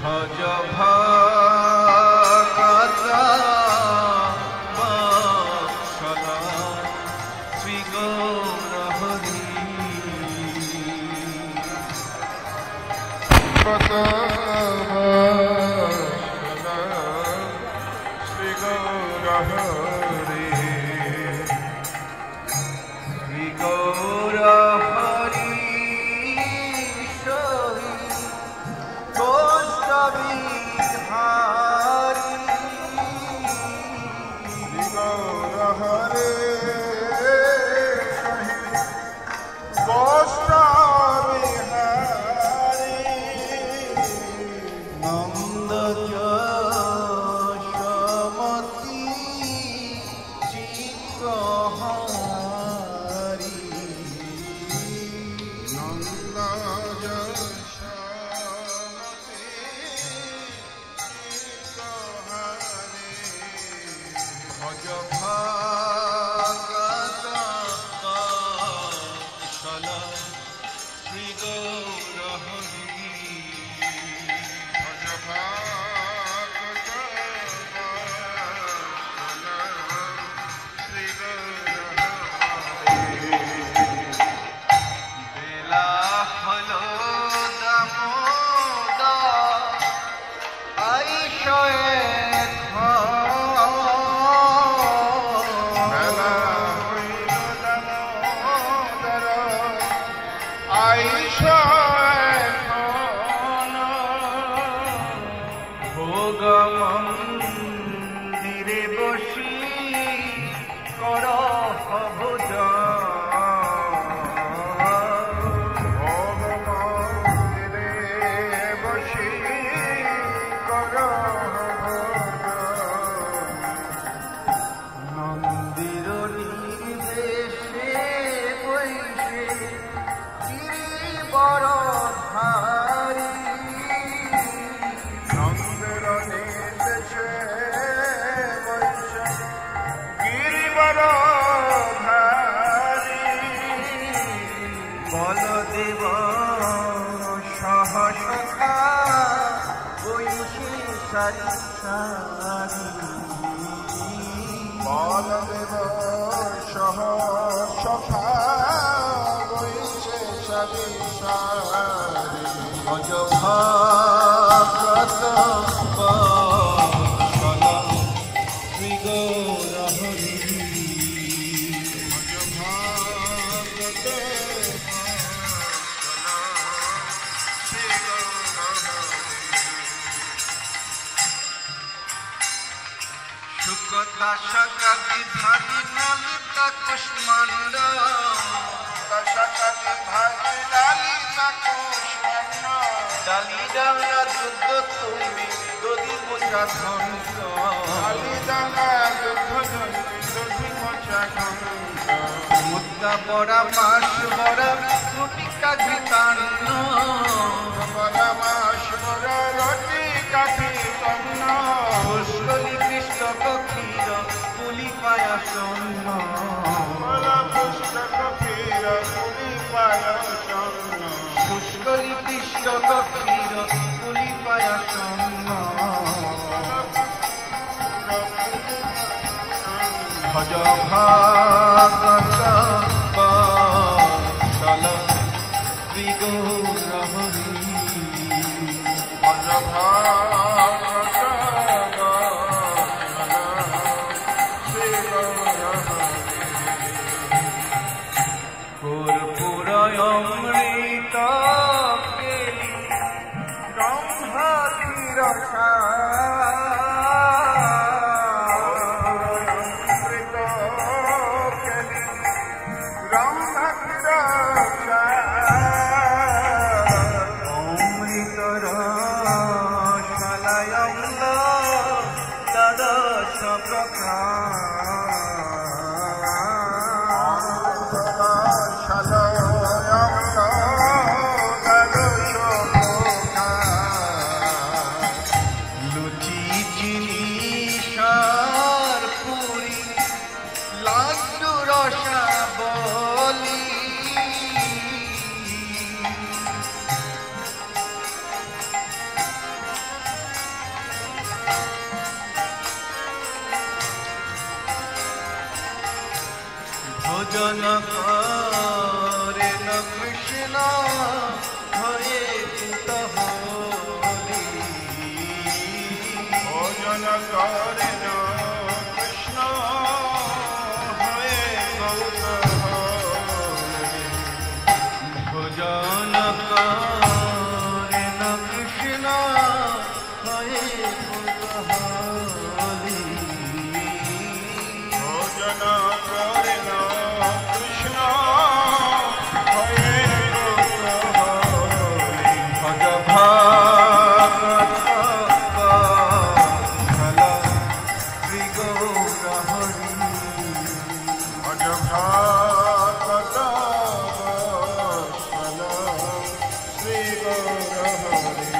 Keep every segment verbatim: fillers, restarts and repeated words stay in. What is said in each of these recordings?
ভজ ভগতা বৎসল শ্রী গৌর হরি শ্রী গৌর হরি শ্রী গৌর হরি মন্দিরে বসি কর ভোজ মন্দিরে বসি কর মন্দির নির্দেশে বৈশে গিরিবর ধারী মন্দির নির্দেশে বৈশে গিরিবর ধারী বলদেব সহসখা বৈশে সারি সারি বলদেব সহ সখা বৈশে সারি সারি ভজ ভগত বৎসল শ্রী গৌর হরি ভজ ভগত বৎসল শ্রী গৌর হরি শুকদাশকা বিভাগী ললিতা কুষ্মাণ্ড দশকা বিভাগী ললিতা কুষ্মাণ্ড ডালি ডাঙ্গা যুদ্ধ তুমি দধি মোচা খন্ড ডালি ডাঙ্গা যুদ্ধ তুমি দধি মোচা খন্ড মুদ্রা বড়া মাস বড়া রুটি কাঠি তান্ন বড়া মাস বড়া রুটি কাঠি তান্ন পুষ্কলি কৃষ্ণ ক্ষীর পুলি পায়াসন্ন পুষ্কল ক্ষীর পুলি পায়াসন্ন পুষ্কলি কৃষ্ণ ক্ষীর পুলি পায়াসন্ন ভজ ভগত বৎসল শ্রী গৌর হরি ভজ ভগত অমৃত পেলি ব্রহ্মাতির অমৃত পেলি ব্রহ্মাতির অমৃত রসালয় অম্ল দ্বাদশ প্রকার ভজন করেন কৃষ্ণ হয়ে কুতূহলী ভজন করেন কৃষ্ণ হয়ে কৌতূহলী ভজন করেন কৃষ্ণ হয়ে কুতূহলী ভজন করেন কৃষ্ণ হয়ে কৌতূহলী ভজ ভাগবত কৌশল শ্রী গৌর হরি ভজ ভাগবত কৌশল শ্রী গৌর হরি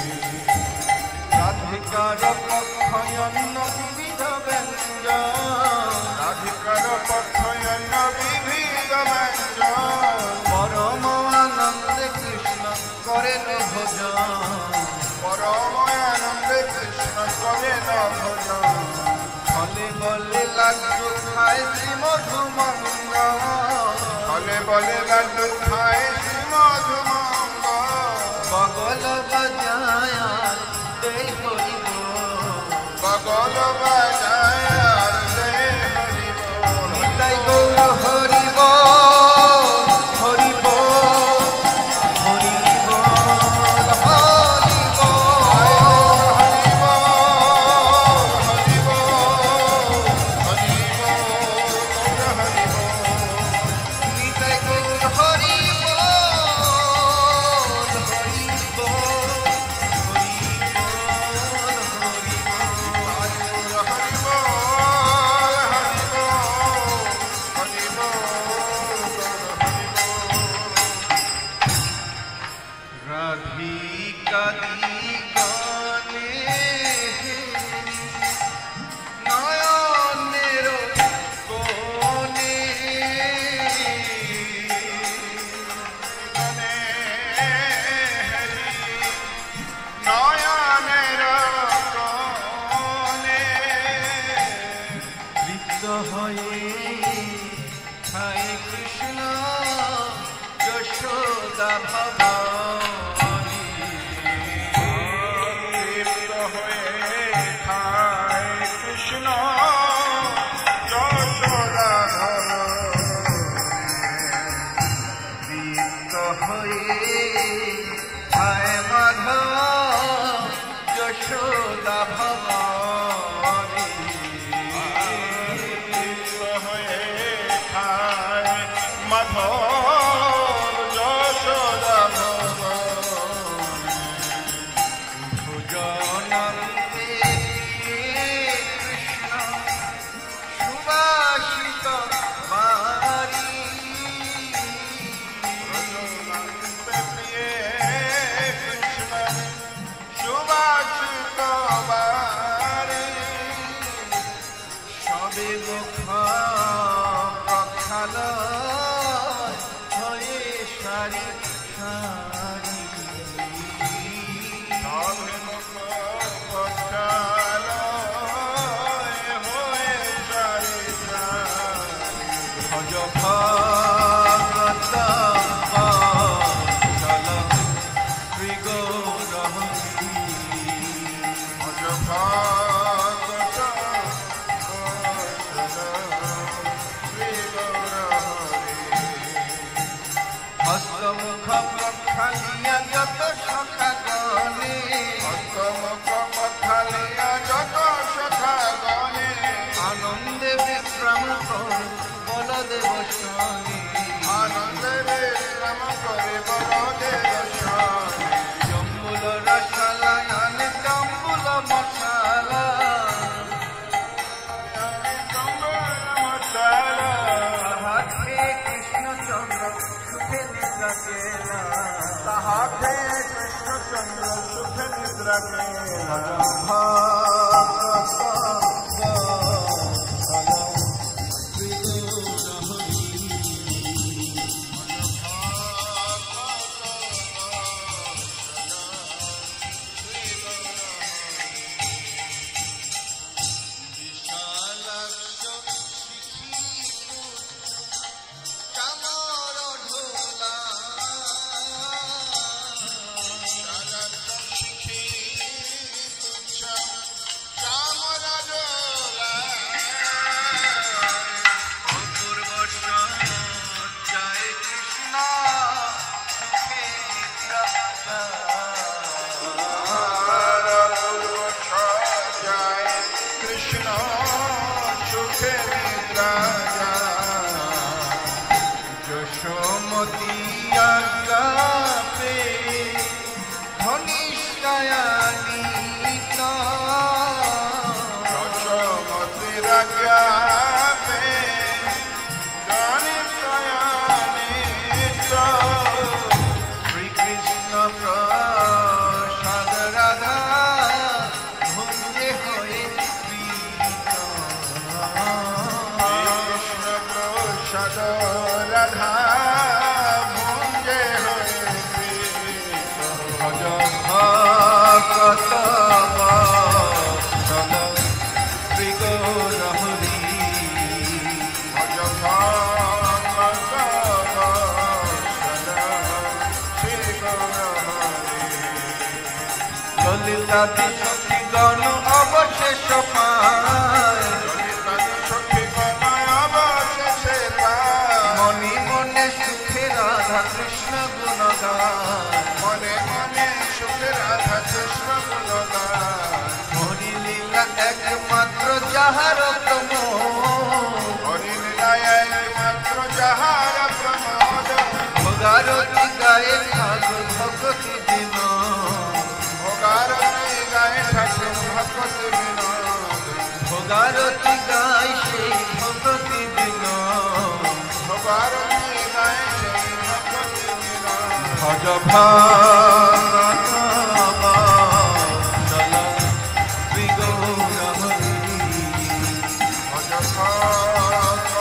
রাধিকার পক্ষয়ন্ন বিবিধ ব্যঞ্জন রাধিকার পক্ষয়ন্ন বিবিধ ব্যঞ্জন পরম আনন্দে কৃষ্ণ করেন ভজন পরম আনন্দে কৃষ্ণ করেন ভজন ফলে বলে লাড্ডু খায় শ্রী মধুমঙ্গ ফলে বলে লাড্ডু খায় শ্রী মধুমঙ্গ বগল বাজায় দেই হরিব বগল বাজায় দেই হরিব নিতাই গৌর হরিব হরিব হরিব হরিব হরিব হরিব হরিব গৌর হরিব নিতাই গৌর হরিব হরিব রাধিকা দিগনে নয়নের কোণে নয়নের কোণে তৃপ্ত হয়ে খায় কৃষ্ণ যশোদা ভবানী তৃপ্ত হয়ে খায় কৃষ্ণ যশোদা তৃপ্ত হয়ে খায় মাধব যশোদা ভবানী তৃপ্ত হয়ে খায় মাধব যশোদা ভবানী ভোজনন্তে কৃষ্ণ সুবাসিত বারি ভোজনন্তে কৃষ্ণ সুবাসিত বারি সবে মুখ প্রক্ষালয় হয়ে সারি সারি সবে মুখ প্রক্ষালয় হয়ে সারি সারি ভজ ভাগবত কৌশল শ্রী গৌর হরি ভজ ভাগবত কৌশল শ্রী গৌর হরি হস্তমুখ প্রক্ষালিয়া যত সখা গণে হস্তমুখ প্রক্ষালিয়া যত সখা গণে আনন্দে বিশ্রাম করে বলদেব স্বামী আনন্দে বিশ্রাম করে বলদেব স্বামী জম্বুল রসালায়ন জম্বুল মশালা জম্বুল মশালা হাতে কৃষ্ণচন্দ্র সুখে নিদ্রা কেলা তাহাতে কৃষ্ণচন্দ্র সুখে নিদ্রা কেলা মতি আজ্ঞাপে ধনিষ্কায়ানিত রসমতির আজ্ঞাপে ধনিষ্কায়ানিত শ্রীকৃষ্ণ প্রসাদ রাধা ভুঞ্জে হয়ে প্রীত কৃষ্ণ প্রসাদ রাধা ভুঞ্জে হয়ে প্রীত ভজ ভক্ত বৎসল শ্রী গৌর হরি ভজ ভক্ত বৎসল শ্রী গৌর হরি ললিতাদি সখীগণ অবশেষ পায় ললিতাদি সখীগণ অবশেষে পায় মনে মনে সুখে রাধা কৃষ্ণ গুণ গায় মনে মনে সুখে রাধা কৃষ্ণ গুণ গায় হরি লীলা একমাত্র যাহার প্রমোদ হরি লীলা একমাত্র যাহার প্রমোদ ভোগারতি গায়ে ঠাকুর ভগতি দিন ভোগারতি গায়ে ঠাকুর ভগতি বিনোদ ভোগারতি গায়ে সেই ভগতি দিন ভোগারতি গায়ে সেই ভগতি বিনোদ ভজ ভক্ত বৎসল শ্রী গৌর হরি ভজ ভক্ত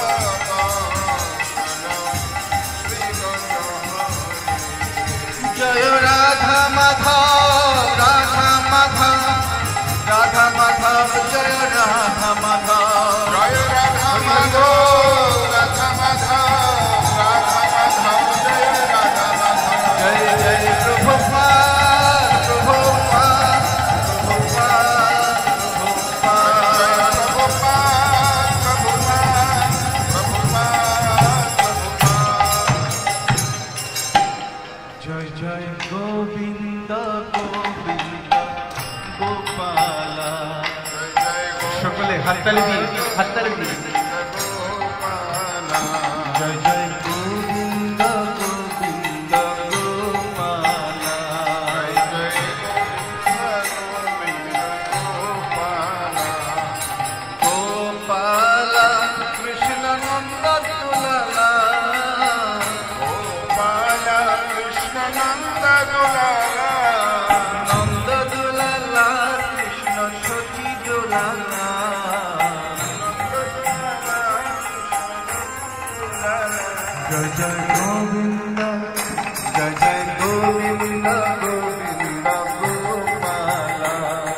বৎসল শ্রী গৌর হরি জয় রাধা মাধব রাধা মাধব রাধা মাধব জয় রাধা মাধব জয় রাধা মাধব রাধা মাধব রাধা মাধব জয় রাধা মাধব জয় জয় প্রভুপাদ প্রভুপাদ প্রভুপাদ প্রভুপাদ প্রভুপাদ প্রভুপাদ প্রভুপাদ প্রভুপাদ জয় জয় গোবিন্দ গোবিন্দ গোপালা জয় জয় সকলে হাততালি দিয়ে হাততালি দিয়ে গোপালা জয় জয় গোবিন্দ গোবিন্দ গোপালা জয় জয় গোবিন্দ গোপালা গোপালা কৃষ্ণ নন্দ দুলালা গোপালা কৃষ্ণ নন্দ দুলালা নন্দ দুলালা কৃষ্ণ সখী দুলালা জয় জয় গোবিন্দ জয় জয় গোবিন্দ গোবিন্দ গোপালা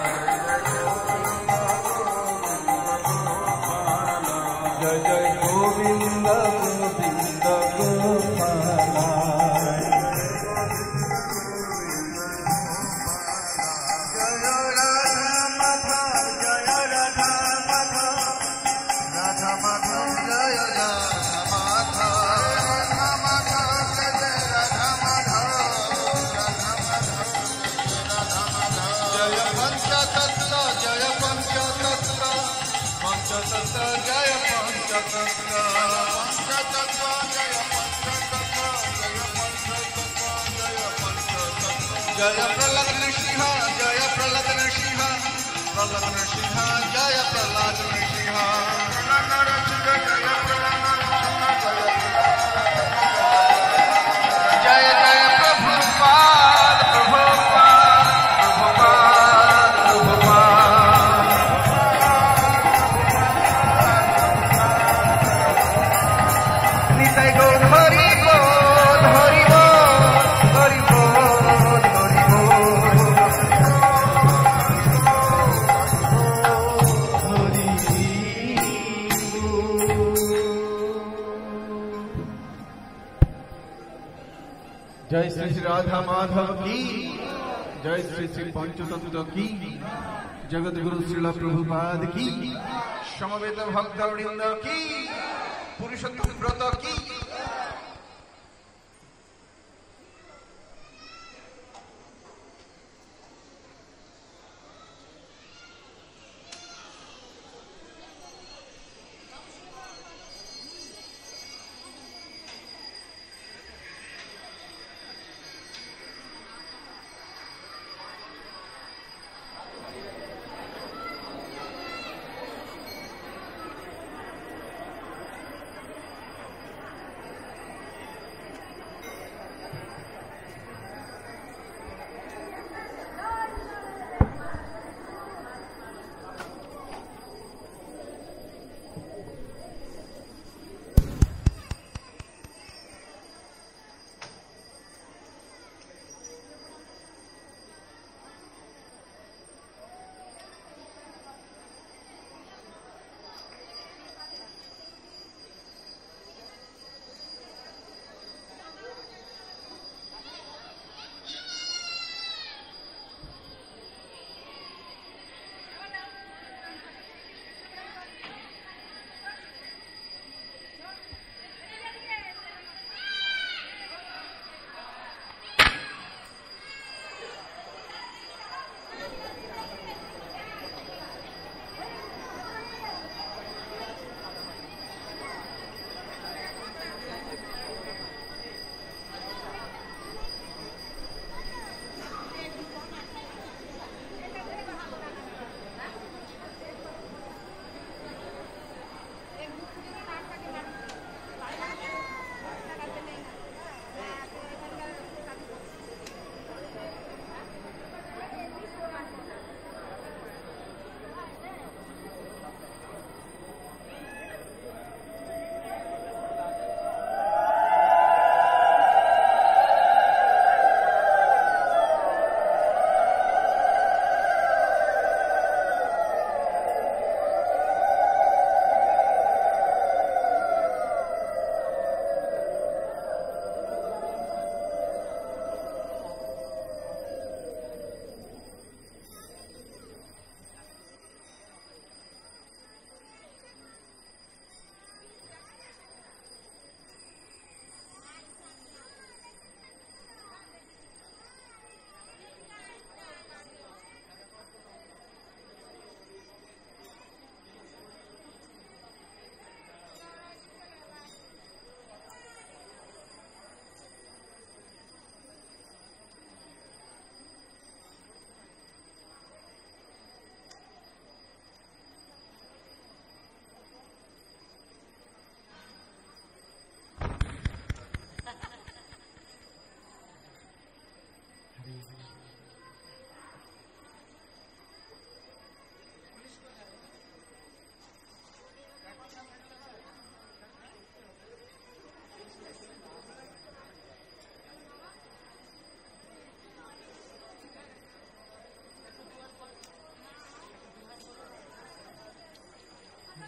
জয় জয় গোবিন্দ গোবিন্দ গোপালা জয় রাধা মাধব জয় রাধা মাধব রাধা মাধব জয় রাধা জয় পঞ্চতত্ত্ব জয় পঞ্চতত্ত্ব পঞ্চতত্ত্ব জয় পঞ্চতত্ত্ব পঞ্চতত্ত্ব জয় পঞ্চতত্ত্ব জয় পঞ্চতত্ত্ব জয় পঞ্চতত্ত্ব জয় প্রহ্লাদ নৃসিংহ জয় প্রহ্লাদ নৃসিংহ প্রহ্লাদ নৃসিংহ জয় প্রহ্লাদ নৃসিংহ প্রহ্লাদ নৃসিংহ জয় প্রহ্লাদ নৃসিংহ জয় জয় প্রভুপাদ প্রভুপাদ প্রভুপাদ প্রভুপাদ নিতাই গৌর হরি বল হরি বল হরি বল হরি বল হরি जय श्री श्री राधा माधव की जय श्री श्री पंचतत्व की जगत गुरु श्रील प्रभुपाद की समवेत भक्तवृंद की पुरुषोत्तम व्रत की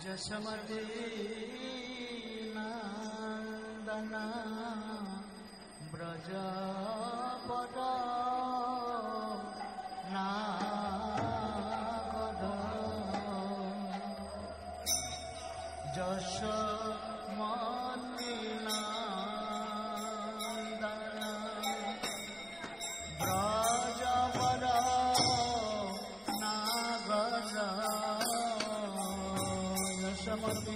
जशमती नंदना ब्रजपद नागद जशमती नंदना ब्रजपद नागद जशमती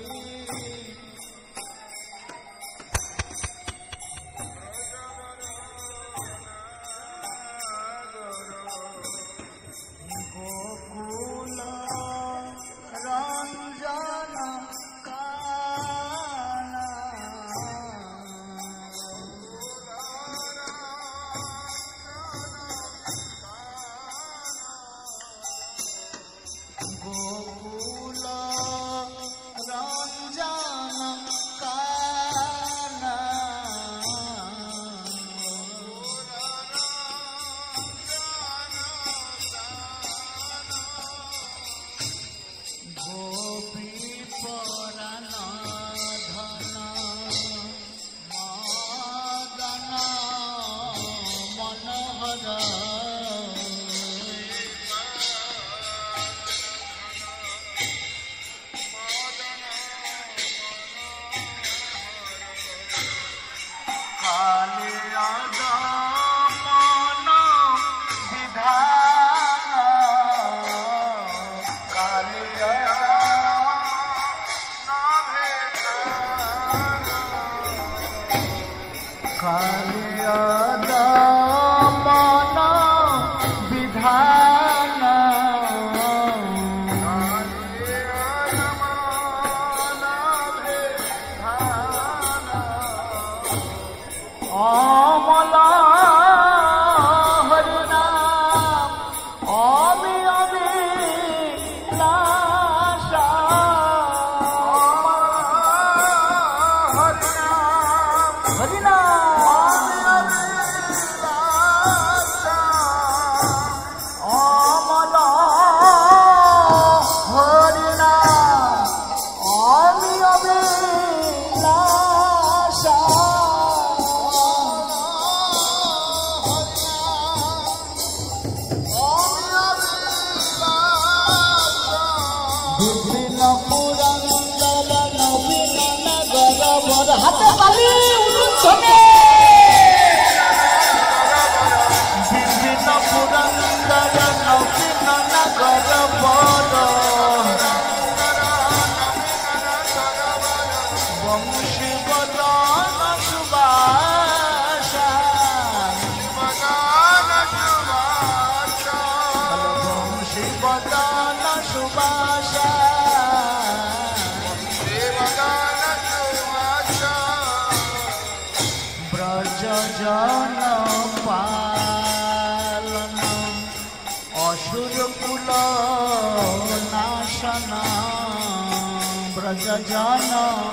जन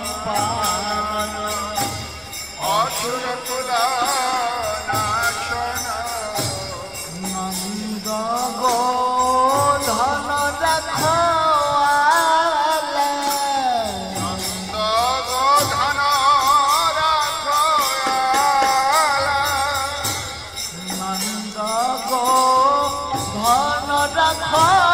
पावन असुर कुला नाशन नंद गोधन रखवाला नंद गोधन रखवाला नंद गोधन रखवाला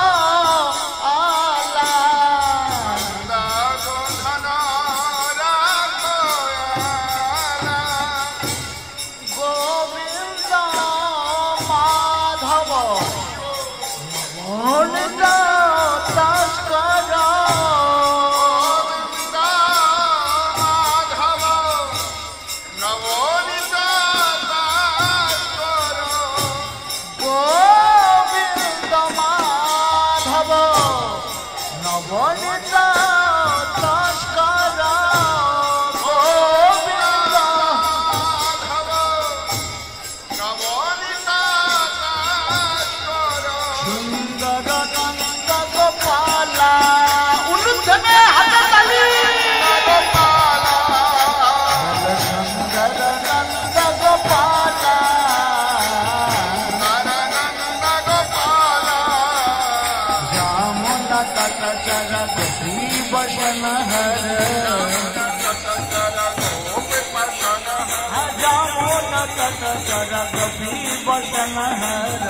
जामुन तट चर गोपी बसन हर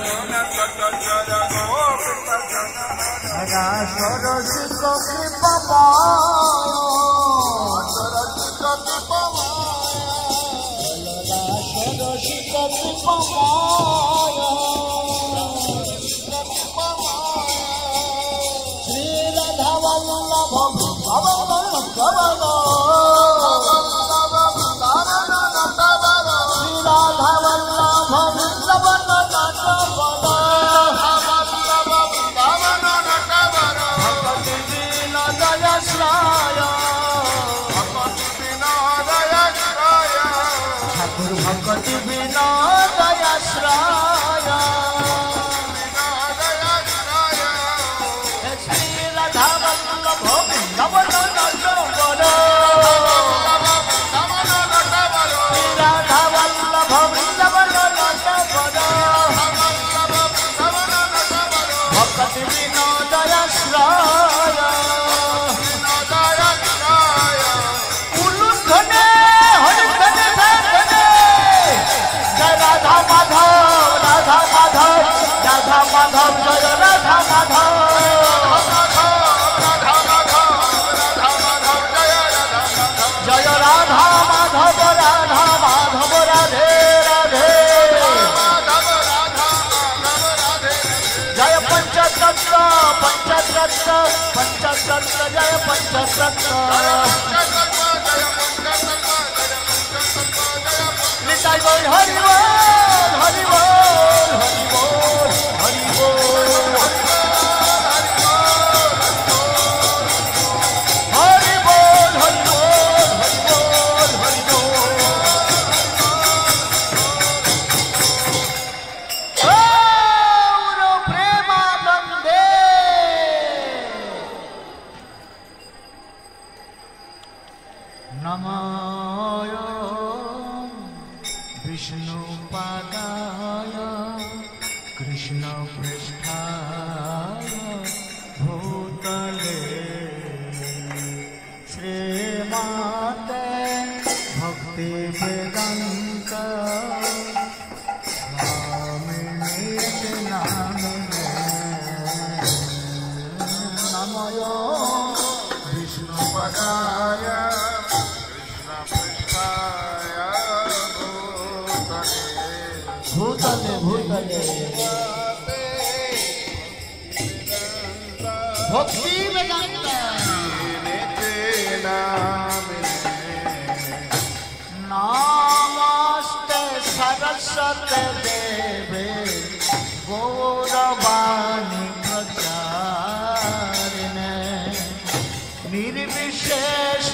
सरस कृपा सरस कृपा सरस कृपा श्री राधा वल्लभ भक्ति विनोदयाश्रय श्री राधा वल्लभ नवन नटवर श्री राधा वल्लभ नवन नटवर भक्ति विनोदयाश्रय उलूधने हरिधने राधा माधव राधा माधव राधा माधव जय राधा माधव जय राधा माधव राधा माधव राधे राधे जय पंचतत्व पंचतत्व पंचतत्व जय पंचतत्व निताई बोल हरि बोल हरि बोल हरि बोल हरि बोल हरि बोल हरि बोल हरि बोल हरि बोल गौर प्रेमानंदे नमः विष्णु पादाय कृष्ण पृष्ठाय भूतले श्रीमाते भक्ति वेदांत स्वामिने नामिने नमो विष्णु पादाय भूतले भूतले भक्ति वेदांत नमस्ते सरस्वती देवे गौरवाणी प्रचारिणे निर्विशेष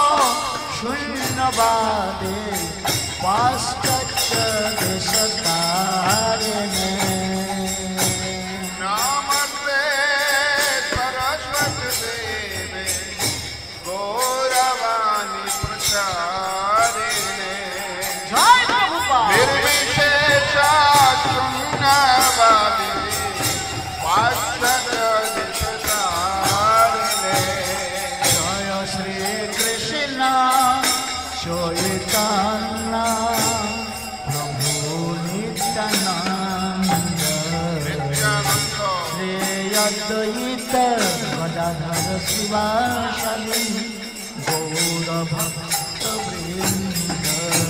शून्यवादे पाश्चात्य देशकारिणे नमस्ते सरस्वती देवे गौरवाणी प्रचारिणे जय प्रभुपाद निर्विशेष शून्यवादी पाश्चात्य देशकारिणे जय श्री कृष्ण चैतन्य प्रभु नित्यानंद श्री अद्वैत गदाधर शिवासादि गौर भक्त वृंद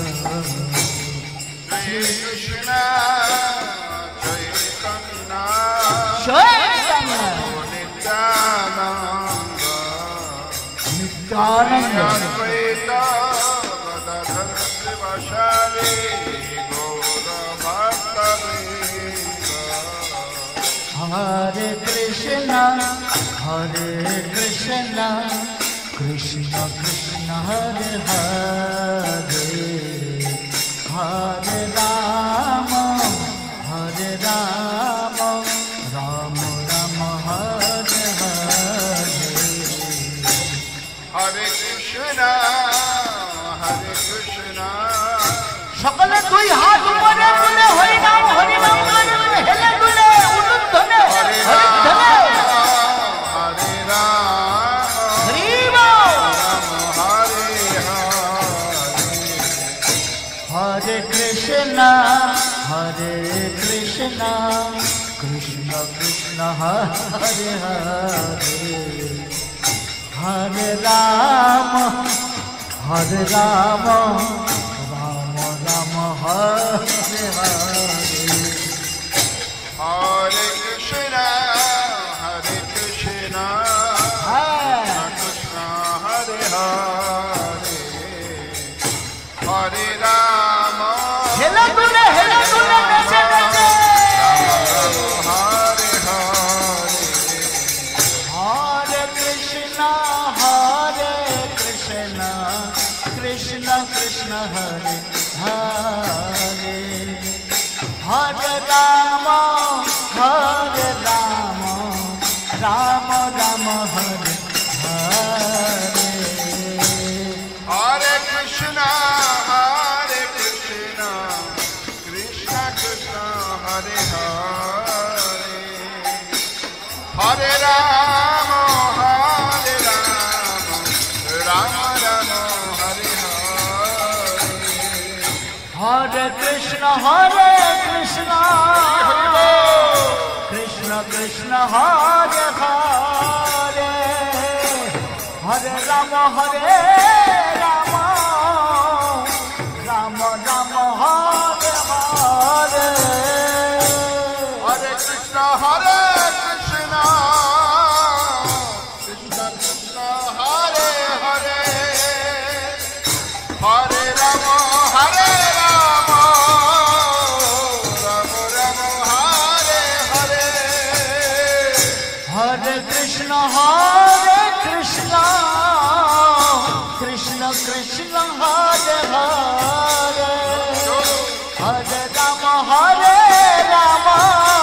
श्री कृष्ण चैतन्य चैतन्य नित्यानंद नित्यानंद अद्वैत गदाधर शिवासादि गौर भक्त वृंद हरे कृष्ण हरे कृष्ण कृष्ण कृष्ण हरे हरे हरे राम हरे राम राम राम हरे हरे हरे कृष्ण हरे कृष्ण सकले दुई हाथ ऊपरे तुले हरि नाम हरि नाम करे हेले तुले उन्नतने हरि धने हरे राम हरि बोल Hare Hare Hare Krishna, Hare Krishna, Krishna Krishna, Hare Hare, Hare Rama, Hare Rama, Rama Rama, Hare Hare. Hare Krishna, Hare Krishna, Krishna Hare Hare, Hare Rama, Hele dule, hele dule, nache nache. Hare Hare, Hare Krishna, Hare Krishna, Krishna Krishna, Hare Hare, Hare Rama, Hare Rama, Rama Rama, Hare Hare. Hare Krishna, Hare Krishna, Krishna Krishna, Hare Hare, Hare Rama, Hare Rama, Rama Rama, Hare Hare. Hare Krishna, Hare Krishna, Krishna Krishna, Hare Hare, Hare Rama, Hare Rama, Rama Rama, Hare Hare. Hare Krishna, Hare Krishna, Krishna Krishna, Hare Hare, Hare Rama, Hare Rama, Rama Rama, Hare Hare. Hare Krishna, Hare Krishna, Krishna Krishna, Hare Hare, Hare Rama, Hare Rama,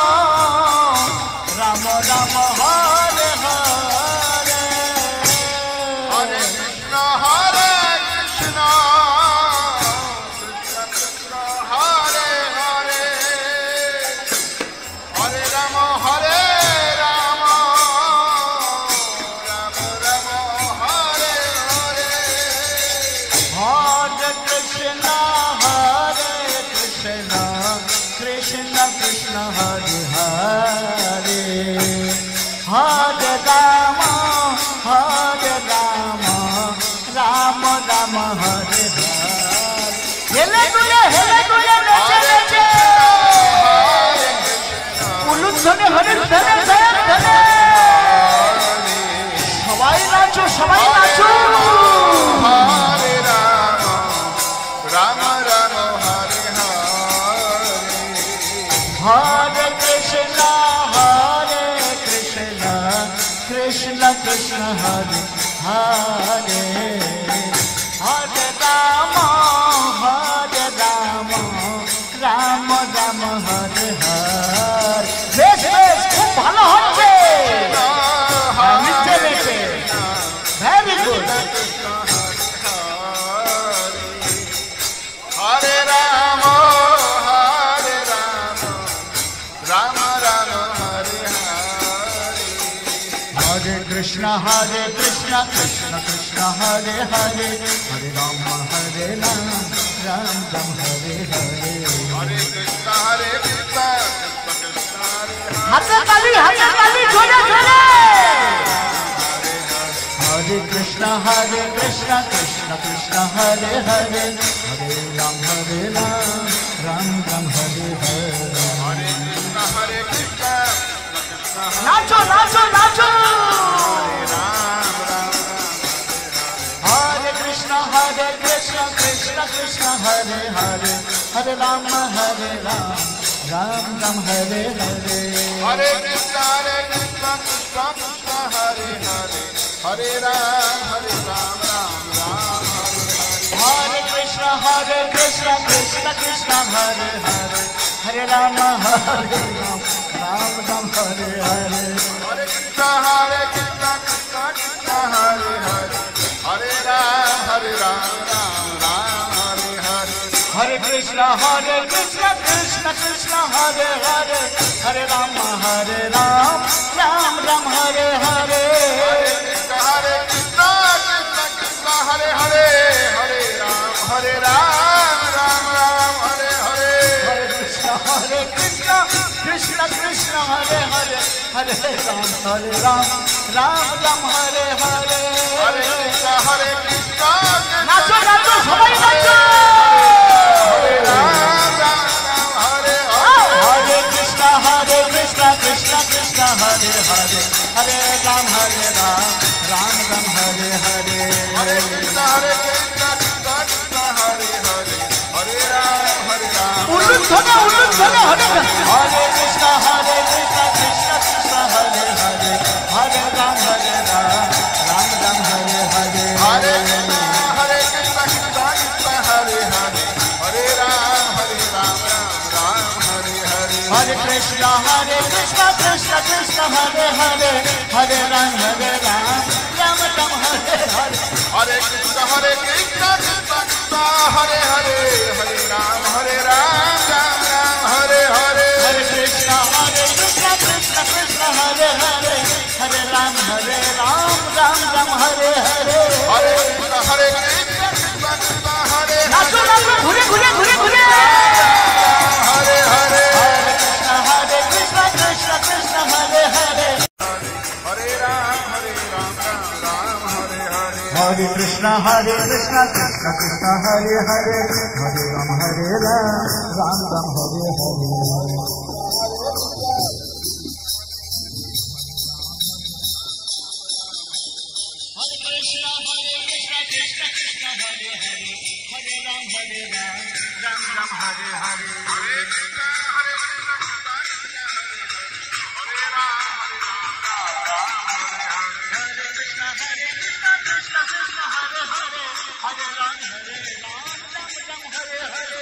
Rama Rama, Hare Hare. Hare Krishna, Hare Krishna, Krishna Krishna, Hare Hare, Hare Rama, Hare Rama, Rama Rama, Hare Hare. Hare Krishna, Hare Krishna, Krishna Krishna, Hare Hare, Hare Rama, Hare Rama, Rama Rama, Hare Hare. Hele dule, hele dule, nache nache. Ulud dhane, harir dhane, dhane dhane. সবাই নাচো, সবাই নাচো। Hare Rama, Rama Rama, Hare Hare. Hare Krishna, Hare Krishna, Krishna Krishna, Hare Hare, Hare Rama, Hare Rama, Rama Rama, Hare Hare. বেশ বেশ, খুব ভালো হচ্ছে। নিচে নিচে, very good. Hare Rama, Hare Rama, Rama Rama, Hare Hare. Hare Krishna, Hare Krishna, Krishna Krishna, Hare Hare, Hare Rama, Hare Rama, Ram Ram, Hare Hare. Hare Krishna, Hare Krishna, Krishna Krishna, Hare Hare. হাতে তালি, হাতে তালি, জোরে জোরে। Hare Krishna, Hare Krishna, Krishna Krishna, Hare Hare, Hare Ram, Hare Ram, Ram Ram, Hare Hare. Hare Krishna, Hare Krishna, Krishna Krishna, Hare নাচো নাচো নাচো। Ram, Ram Ram. Hare Krishna, Hare Krishna, Krishna Krishna, Hare Hare, Hare Rama, Hare Ram, Ram Ram, Hare Hare. Hare Krishna, Hare Krishna, Krishna Krishna, Hare Hare, Hare Ram, Hare Ram, Ram Ram, Hare Hare. Hare Krishna, Hare Krishna, Krishna Krishna, Hare Hare, Hare Rama, Hare Ram, Ram Ram, Hare Hare. Hare Krishna, Hare Krishna, Krishna Krishna, Hare Hare, Hare Ram, Hare Ram, Ram Ram, Hare Hare. Hare Krishna, Hare Krishna, Krishna Krishna, Hare Hare, Hare Rama, Hare Ram, Ram Ram, Hare Hare. Hare Krishna, Hare Krishna, Krishna Krishna, Hare Hare, Hare Ram, Hare Ram, Ram Ram, हरे राम हरे राम राम राम हरे हरे हरे कृष्ण हरे कृष्ण नाचो नाचो सबाई नाचो हरे राम राम राम हरे हरे हरे कृष्ण हरे कृष्ण कृष्ण कृष्ण हरे हरे हरे राम हरे राम राम राम हरे हरे हरे कृष्ण हरे कृष्ण कृष्ण कृष्ण हरे हरे हरे राम हरे राम उल्लू धने उल्लू धने हरे हरे कृष्ण हरे कृष्ण कृष्ण कृष्ण हरे हरे हरे राम हरे राम राम राम हरे हरे हरे कृष्ण हरे कृष्ण कृष्ण कृष्ण हरे हरे हरे राम हरे राम राम राम हरे हरे हरे कृष्ण हरे कृष्ण कृष्ण कृष्ण हरे हरे हरे राम हरे राम राम राम हरे हरे हरे कृष्ण हरे कृष्ण कृष्ण कृष्ण हरे हरे हरे राम हरे राम राम राम हरे हरे हरे कृष्ण हरे कृष्ण कृष्ण कृष्ण हरे हरे हरे राम हरे राम राम राम हरे हरे हरे कृष्ण हरे कृष्ण कृष्ण कृष्ण हरे नाचो नाचो घुरे घुरे घुरे घुरे हरे हरे हरे कृष्ण हरे कृष्ण कृष्ण कृष्ण हरे हरे हरे राम हरे राम राम राम हरे हरे हरे कृष्ण हरे कृष्ण कृष्ण कृष्ण हरे हरे हरे राम हरे राम राम राम हरे हरे हरे कृष्ण हरे कृष्ण कृष्ण कृष्ण हरे हरे हरे राम हरे राम राम राम हरे हरे हरे कृष्ण हरे कृष्ण कृष्ण हरे राम हरे राम राम राम हरे हरे हरे कृष्ण हरे कृष्ण कृष्ण कृष्ण हरे हरे हरे राम हरे राम राम राम हरे हरे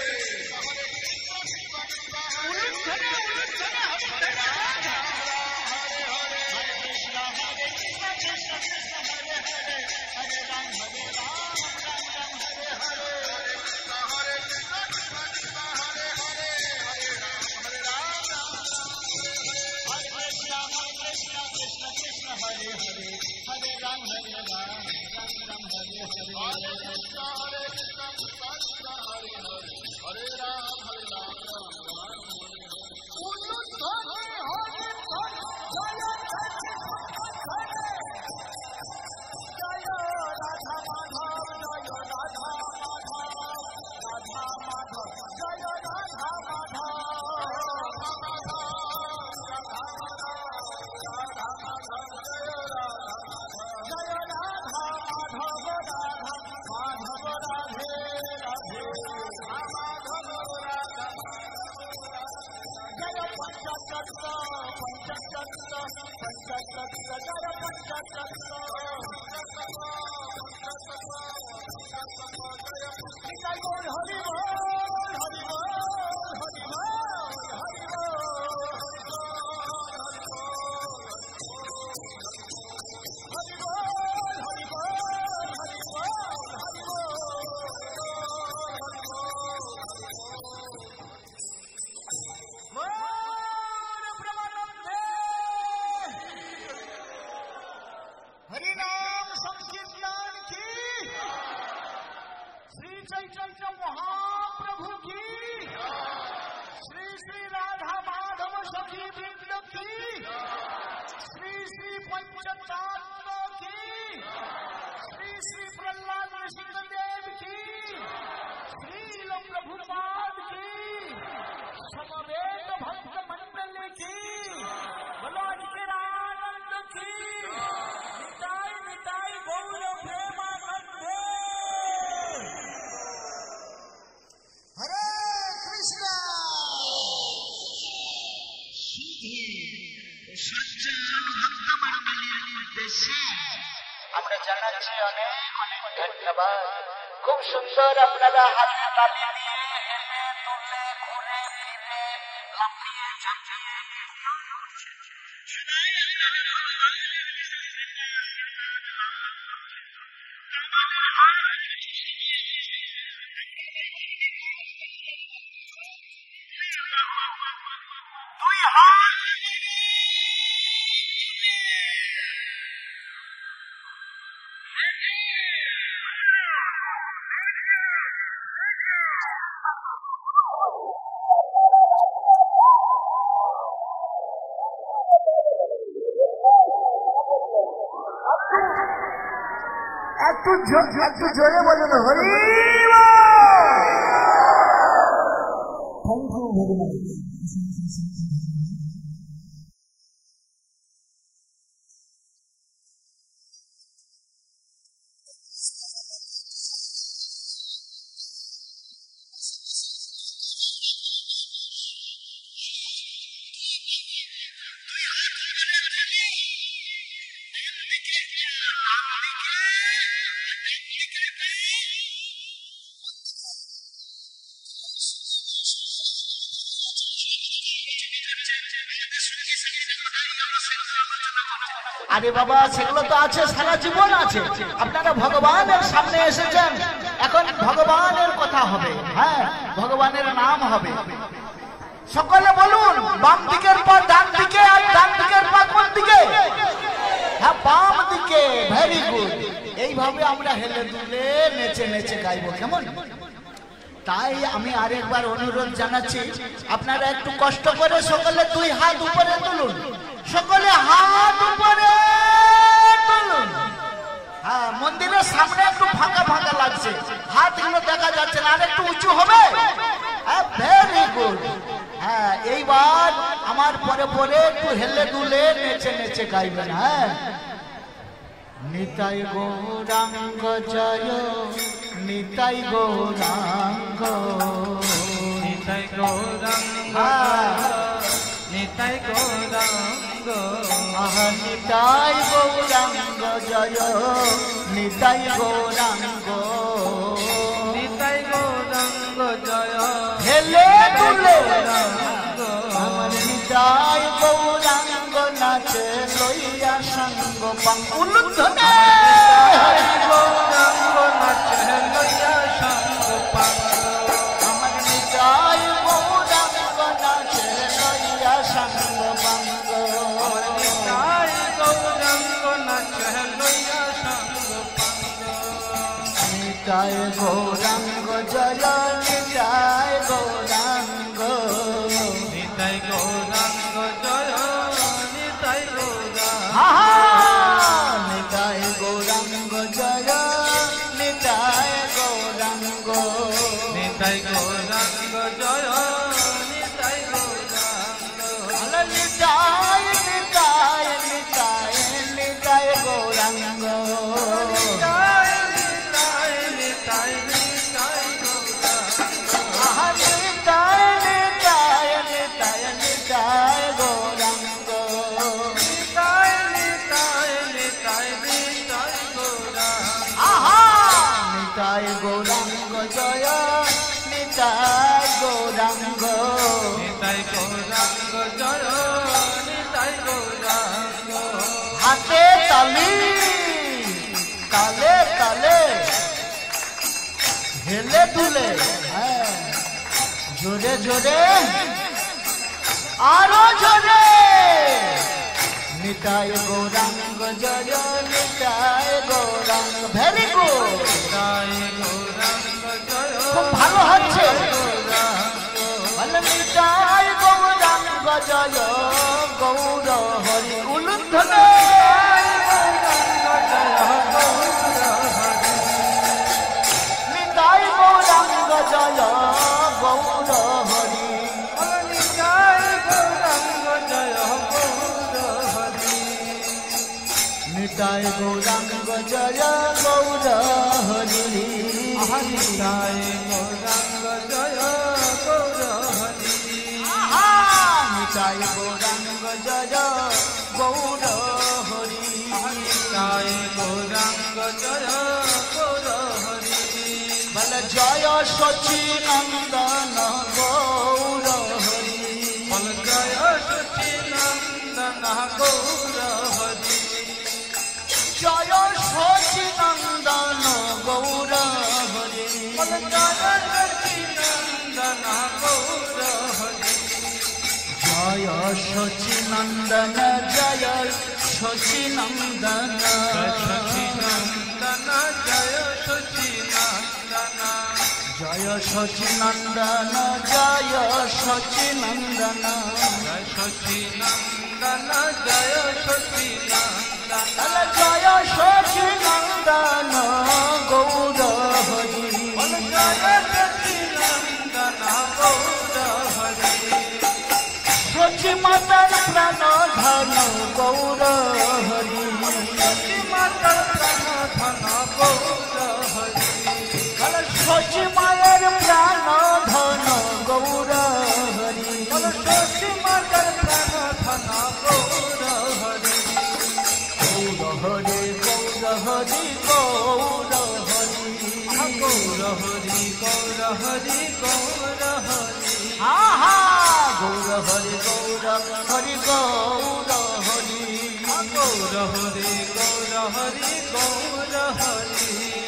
আমরা জানাচ্ছি অনেক অনেক ধন্যবাদ। খুব সুন্দর আপনারা হাতে তালি দিয়ে হেলে তুলে ঘুরে ফিরে লাফিয়ে ঝাঁপিয়ে কীর্তন করছেন। দুই হাত একটু একটু জোরে বলুন Hari thank you very much. আরে বাবা সেগুলো তো আছে, সারা জীবন আছে। আপনারা ভগবানের সামনে এসেছেন, এখন ভগবানের কথা হবে, হ্যাঁ ভগবানের নাম হবে। সকলে বলুন বাম দিকের পর ডান দিকে, আর ডান দিকের পর কোন দিকে? হ্যাঁ বাম দিকে। Very good. এইভাবে আমরা হেলে দুলে নেচে নেচে গাইবো, কেমন? তাই আমি আরেকবার অনুরোধ জানাচ্ছি, আপনারা একটু কষ্ট করে সকলে দুই হাত উপরে তুলুন, সকলে হাত উপরে তুলুন। হ্যাঁ মন্দিরের সামনে একটু ফাঁকা ফাঁকা লাগছে, হাতগুলো দেখা যাচ্ছে না, আর একটু উঁচু হবে। হ্যাঁ ভেরি গুড। হ্যাঁ এইবার আমার পরে পরে একটু হেলে দুলে নেচে নেচে গাইবেন। হ্যাঁ নিতাই গৌরাঙ্গ জয়, নিতাই গৌরাঙ্গ, নিতাই গৌরাঙ্গ, নিতাই গৌরাঙ্গ, আহা নিতাই গৌরাঙ্গ জয়, নিতাই গৌরাঙ্গ, নিতাই গৌরাঙ্গ জয়, হেলে দুলে আমার নিতাই গৌরাঙ্গ নাচে লইয়া সঙ্গ পাঙ্গুলুদ্ধনে, গৌরাঙ্গ নাচে লইয়া সঙ্গ পাঙ্গ, আমার নিতাই গৌরাঙ্গ নাচে লইয়া সঙ্গ পাঙ্গ, নিতাই গৌরাঙ্গ নাচে লইয়া সঙ্গ পাঙ্গ, নিতাই গৌরাঙ্গ জয়, নিতাই গৌরাঙ্গ, নিতাই গৌরাঙ্গ জয়, নিতাই গৌরাঙ্গ, আহা নিতাই গৌরাঙ্গ জয়, নিতাই গৌরাঙ্গ, নিতাই গৌরাঙ্গ জয়, নিতাই গৌরাঙ্গ, নিতাই নিতাই নিতাই নিতাই গৌরাঙ্গ, নিতাই নিতাই নিতাই নিতাই গৌরাঙ্গ, আহা নিতাই নিতাই নিতাই নিতাই গৌরাঙ্গ, নিতাই নিতাই নিতাই নিতাই গৌরাঙ্গ, আহা নিতাই গৌরাঙ্গ জয়, নিতাই গৌরাঙ্গ, নিতাই গৌরাঙ্গ জয়, নিতাই গৌরাঙ্গ, হাতে তালি, তালে তালে হেলে দুলে, হ্যাঁ জোরে জোরে আরো জোরে, নিতাই গৌরাঙ্গ জয়, নিতাই গৌরাঙ্গ। ভেরি গুড, নিতাই গৌরাঙ্গ জয়, খুব ভালো হচ্ছে। গৌরাঙ্গ, বলে নিতাই গৌরাঙ্গ জয়, গৌর হরি উলুধ্বনে, নিতাই গৌরাঙ্গ জয়, গৌর হরি, নিতাই গৌরাঙ্গ জয়, গৌর হরি, নিতাই গৌরাঙ্গ জয়, গৌর হরি, নিতাই গৌরাঙ্গ জয়, গৌর হরি, আহা নিতাই গৌরাঙ্গ জয়, গৌর হরি, নিতাই গৌরাঙ্গ জয়, গৌর হরি, বলে জয় সচিনন্দন গৌর হরি, বল জয় সচিনন্দন গৌর হরি, জয় সচিনন্দন গৌর হরি, বল জয় সচিনন্দন গৌর হরি, জয় সচিনন্দন, জয় সচিনন্দন, জয় সচিনন্দন, জয় সচিনন্দন, জয় সচিনন্দন, জয় সচিনন্দন, জয় সচিনন্দন, नंदन जय सची नंदन जय सची नंदन गौर हरि जय सची नंदन गौर हरि सची मातर प्राण धन गौर हरि सची मातर प्राण धन गौर हरि सची मायर प्राण धन गौर हरि सची मातर प्राण धन गौर हरि गौर हरि गौर हरि गौर हरि गौर हरि गौर हरि गौर हरि आहा गौर हरि गौर हरि गौर हरि गौर हरि गौर हरि गौर हरि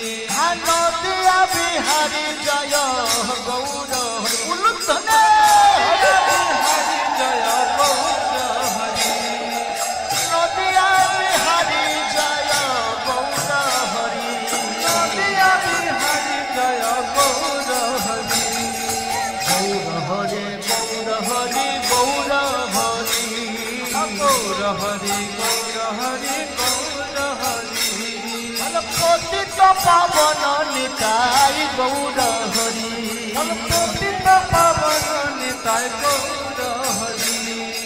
नदिया बिहारी जय गौर हरि उल्लुधने हरि जय गौर हरि नदिया बिहारी जय गौर हरि नदिया बिहारी जय गौर हरि गौर हरि गौर हरि गौर हरि गौर हरि गौर हरि गौर हरि पतित पावन निताय गौर हरि पतित पावन निताय गौर हरि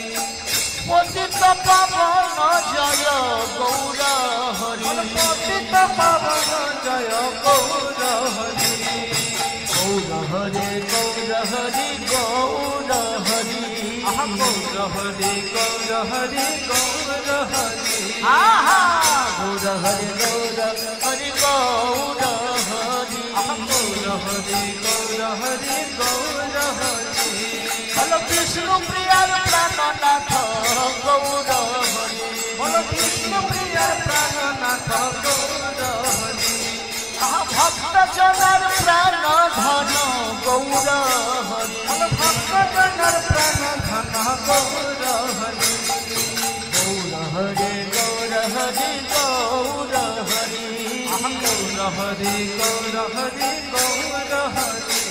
पतित पावन जय गौर हरि पतित पावन जय गौर हरि गौर हरि गौर हरि गौर हरि गौर हरि गौर हरि गौर हरि आहा गौर हरि गौर हरि गौर हरि गौर हरि गौर हरि गौर हरि हलो विष्णु प्रियर प्राणनाथ गौर हरि बोलो कृष्ण प्रिय प्राणनाथ गौर हरि भक्त जनर प्राण धन गौर हरि बोलो भक्त जनर प्राण धन गौर हरि गौर हरि गौर हरि गौर हरि गौर हरि गौर हरि गौर हरि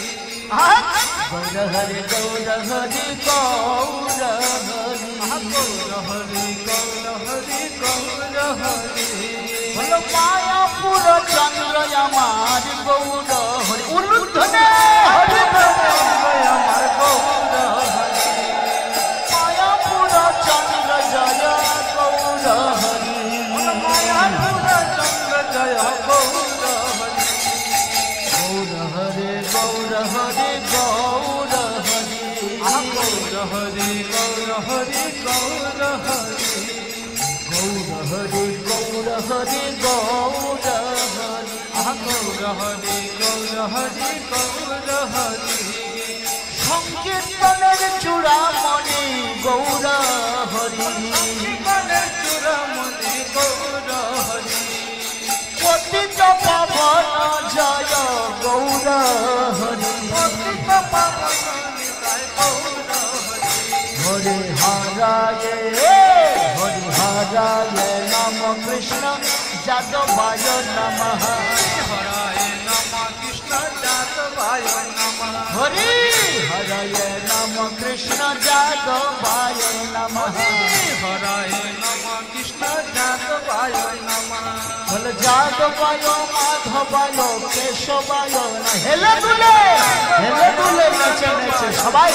गौर हरि गौर हरि गौर हरि गौर हरि गौर हरि गौर हरि बोलो मायापुर चंद्र আমার গৌর হরি উল্লুধনে হরি আমার গৌর হরি মায়াপুর চন্দ্র জয় গৌর হরি মায়াপুর চন্দ্র জয় গৌর হরি গৌর হরে গৌর হরে গৌর হরি গৌর হরি গৌর হরি গৌর হরি গৌর হরে গৌর হরে গৌর হরি গৌর হরি গৌর হরি গৌর হরি সংকীর্তনের চূড়ামণি গৌর হরি জীবনের চূড়ামণি গৌর হরি পতিত পাবন জয় গৌর হরি পতিত পাবন নিতাই গৌর হরি হরে হারায়ে হরি হারায়ে নম কৃষ্ণ যাদবায় নমঃ হরায় নম কৃষ্ণ যাদবায় নম হরি হরায়ে নম কৃষ্ণ যাদবায় নমঃ হরায় নম কৃষ্ণ যাদবায় নম বল যাদবায় মাধবায় কেশবায় না হেলে দুলে হেলে দুলে নেচে নেচে সবাই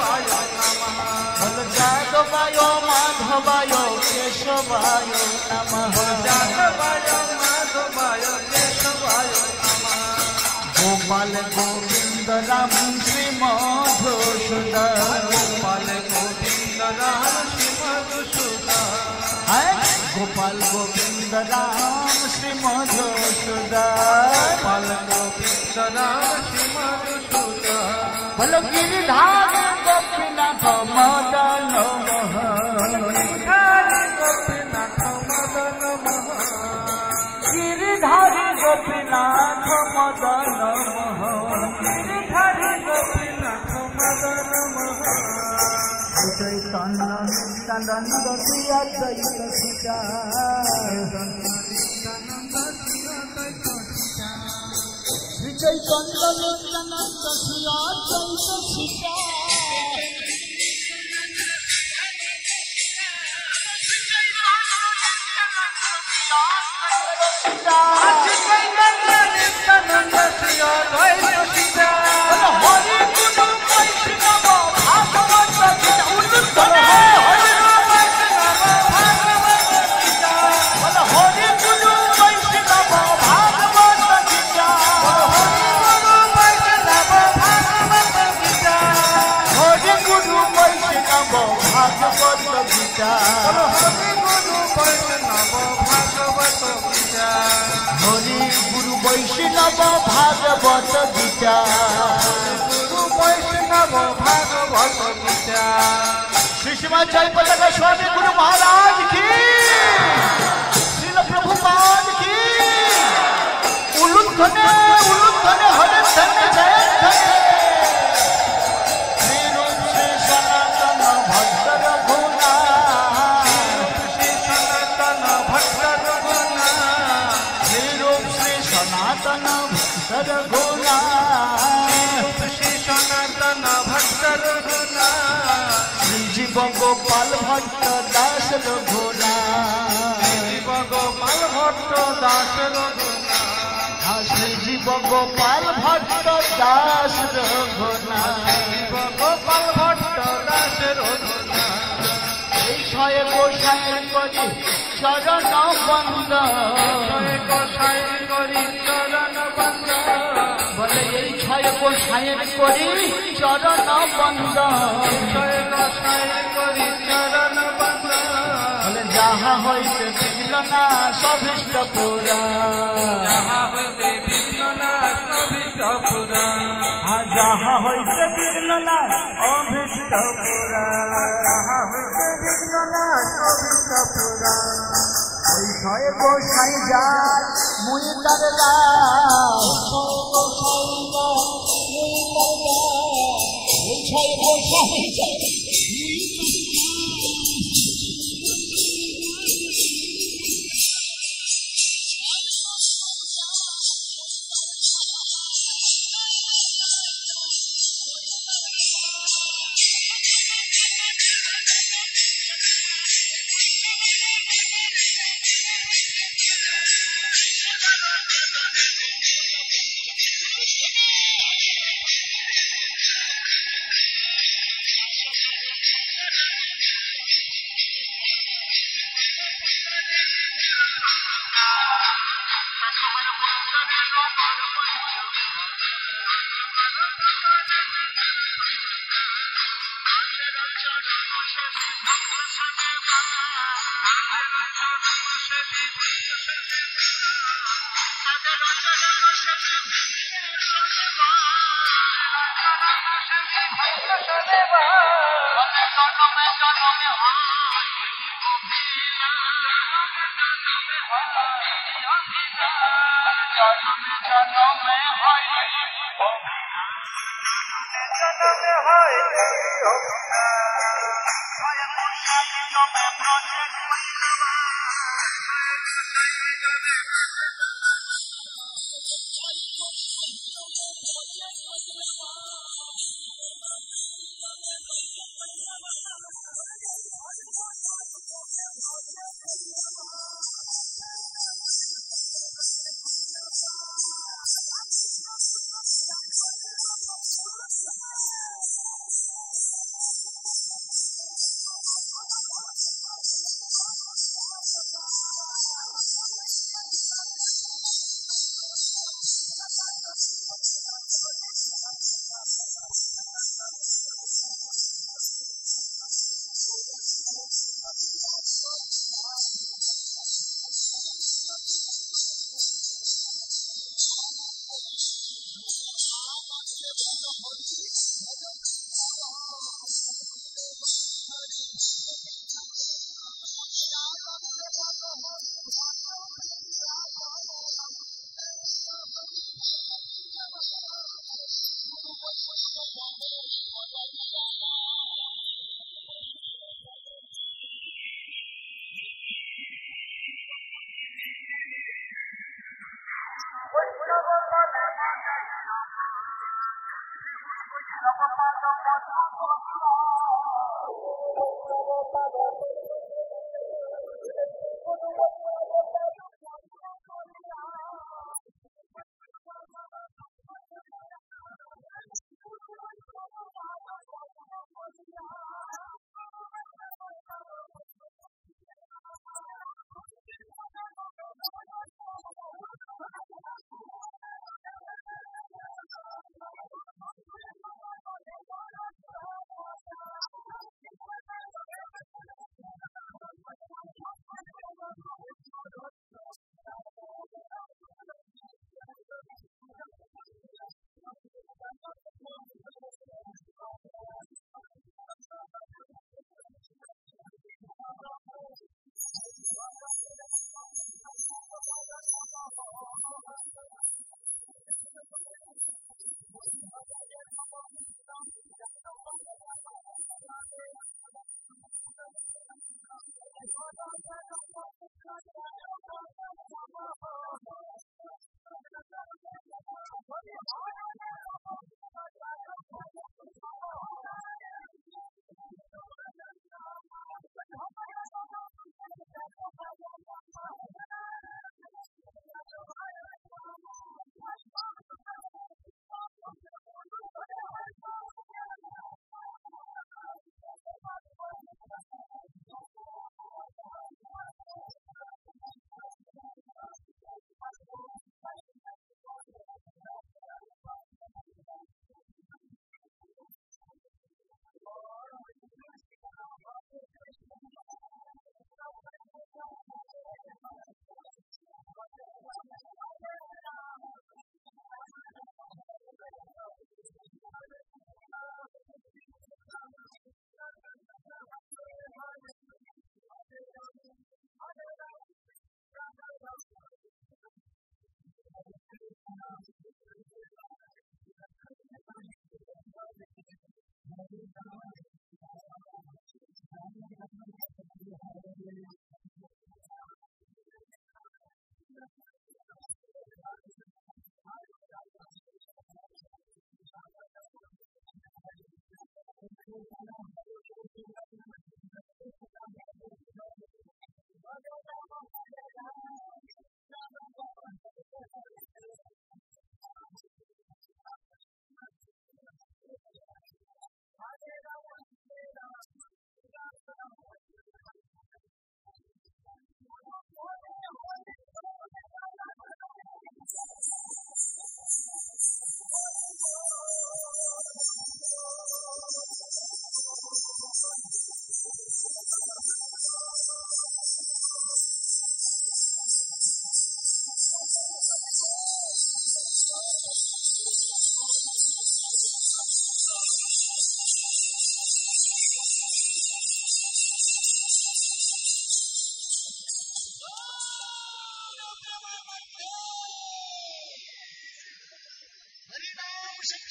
বল যাদবায় মাধবায় কেশবায় নমঃ যাদবায় মাধবায় কেশবায় নম গোপাল গোবিন্দ রাম শ্রী মধুসূদন গোপাল গোবিন্দ রাম শ্রী মধুসূদন গোপাল গোবিন্দ রাম শ্রী মধুসূদন গোপাল গোবিন্দ রাম শ্রী মধুসূদন বল গিরিধার গোপীনাথ মদন মোহন হরি গোপীনাথ মদন মোহন গিরিধারী গোপীনাথ মদন মোহন হরি গোপীনাথ মদন মোহন চৈতন্য নিত্যানন্দ প্রিয়া চৈত সীতা শ্রী চৈতন্য নিত্যানন্দ প্রিয়া চৈত সীতা বৈষ্ণব ভাগবত গীতা হরি গুরু বৈষ্ণব ভাগবত গীতা হরি গুরু বৈষ্ণব ভাগবত গীতা গুরু বৈষ্ণব ভাগবত গীতা श्री श्रीमान जय पताका स्वामी गुरु महाराज की श्रील प्रभुपाद की उलुध्वने उलुध्वने हरे धन्य जय धन्य श्री रूप श्री सनातन भक्त रघुना श्री सनातन भक्त रघुना श्री रूप श्री सनातन भक्त रघुना श्री सनातन भक्त रघुना जीव गोपाल भट्ट दास रघुना जीव गोपाल भट्ट दास रघुना श्री जीव गोपाल भट्ट दास रघुना जीव गोपाल भट्ट दास रघुना छय गोसाई करी चरण बंद छय गोसाई करी चरण बंद बोले यही छय गोसाई करी चरण बंद छय गोसाई करी चरण बंद बोले जहाँ होइते बिघ्नना सभिष्ट पुरा जहाँ होइते बिघ्नना सभिष्ट पुरा जहाँ होइते बिघ्नना अभिष्ट पुरा जहाँ होइते बिघ्नना सभिष्ट पुरा ওই ছয় গোসাই যার মুই তার লাল ছয় গোসাই যার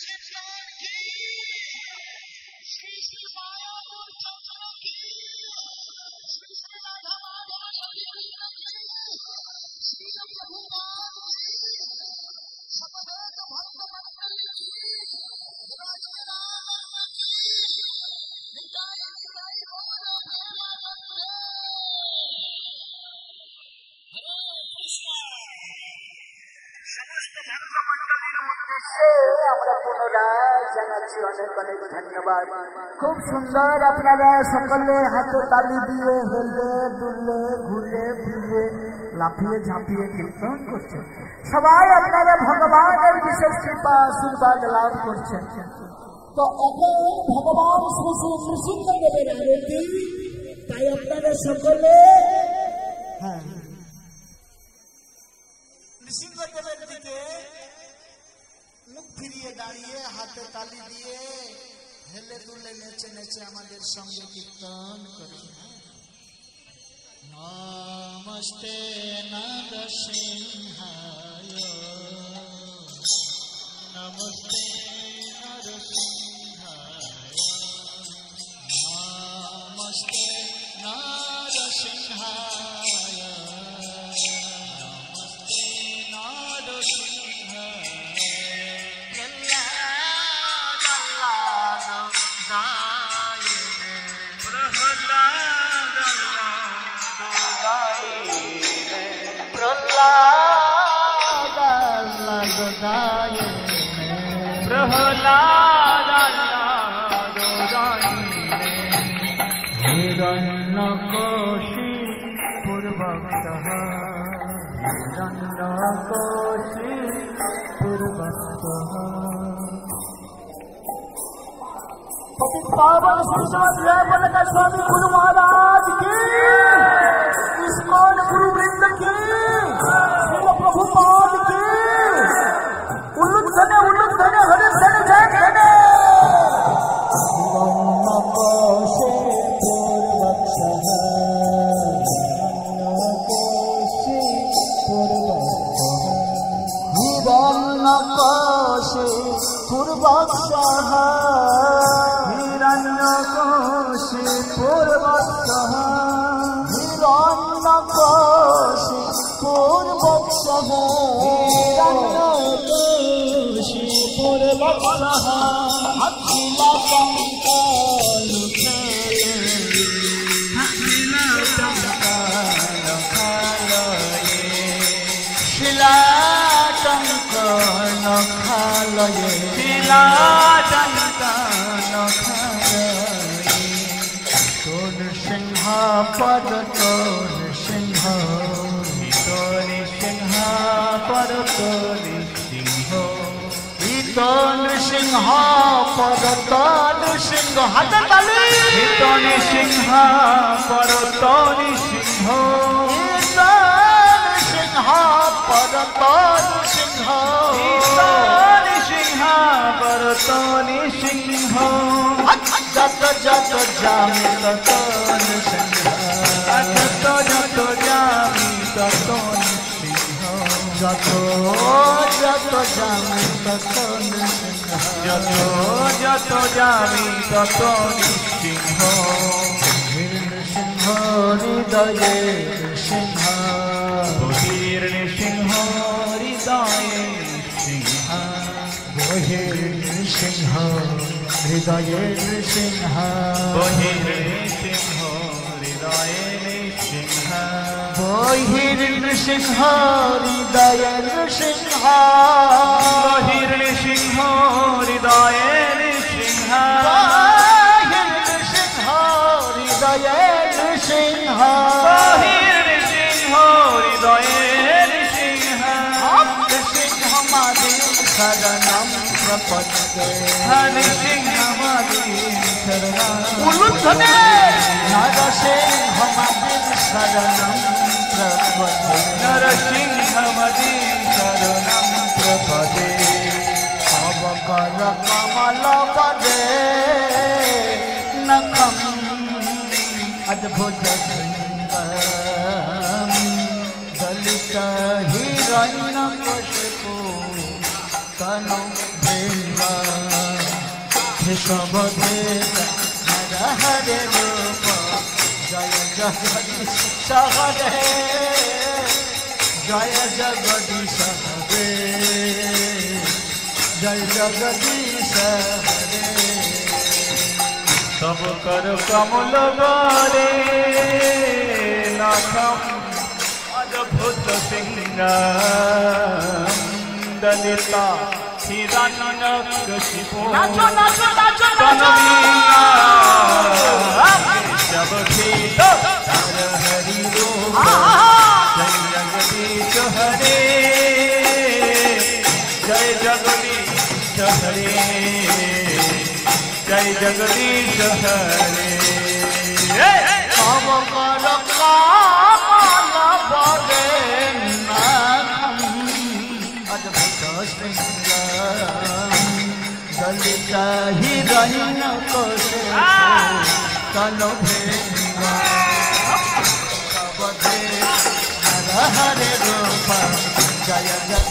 धन्यवाद खूब सुंदर अपना सकले हाथे ताली दिए हेले दुले घुरे फिरे लाफिए झाँपिए कीर्तन करছে সবাই আপনারা ভগবানের বিশেষ কৃপা আশীর্বাদ লাভ করছেন। তো এখন ভগবান শ্রী শ্রী নৃসিংহদেবের আরতি, তাই আপনারা সকলে হ্যাঁ নৃসিংহদেবের দিকে মুখ ফিরিয়ে দাঁড়িয়ে হাতে তালি দিয়ে হেলে দুলে নেচে নেচে আমাদের সঙ্গে কীর্তন করি। নমস্তে নরসিংহায় নমস্তে নরসিংহায় নমস্তে নরসিংহায় নমস্তে নরসিংহায় हिरण्यकोशी पूर्वक्तः हिरण्यकोशी पूर्वक्तः पावन श्रीमद का स्वामी गुरु महाराज की, इस्कॉन गुरु वृंद की, श्रील प्रभुपाद की, उल्लुक धने उल्लुक धने हरे धने जय धने। हिरण्यकोशी पूर्वक्षः हिरण्यकोशी पूर्वक्षः हिरण्यकोशी पूर्वक्षः हिरण्यकोशी पूर्वक्षः अखिला कंकाल अखिला कंकाल शिला कंकाल खालये शिला कंकाल सिंह पद तोर सिंह तोर सिंह पद तोर सिंह तोर सिंह पद तोर सिंह हाथ ताली तोर सिंह पद तोर सिंह तोर सिंह पद तोर सिंह तोर सिंह पद तोर सिंह जत जत जामी ततोन सिंह जत जत जामी ततोन सिंह जत जत जामी ततोन सिंह जत जत जामी ततोन सिंह हिरण सिंह हृदय सिंह हिरण सिंह हृदय सिंह हिरण सिंह हृदय सिंह बहिर्नृसिंह हृदय सिंह बहिर्नृसिंह हृदय सिंह बहिर्नृसिंह हृदय सिंह बहिर्नृसिंह हृदय सिंह बहिर्नृसिंह हृदय सिंह सिंह मादि शरणं प्रपद्ये नरसिंह उल्लुधने नरसिंह मदीन शरणं प्रपद्ये नरसिंह मदीन शरणं प्रपद्ये अवकर कमल पदे नखं अद्भुत सुंदरं दलित हिरण्यकशिपु तनु भृंग केशवधे नर हरे रूप जय जगदीश हरे जय जगदीश हरे जय जगदीश हरे सब कर कमल बारे नाथम अद्भुत सिंगार दलिता हिरण्यकशिपो कन्हैया जब खेत हर हरि रूप जय जगदीश हरे जय जगदीश हरे जय जगदीश हरे सब कर कमल बरे नाथम अद्भुत सिंगार दलिता हिरण्यकशिपो कन्हैया केशवधे नर हरे रूप जय जय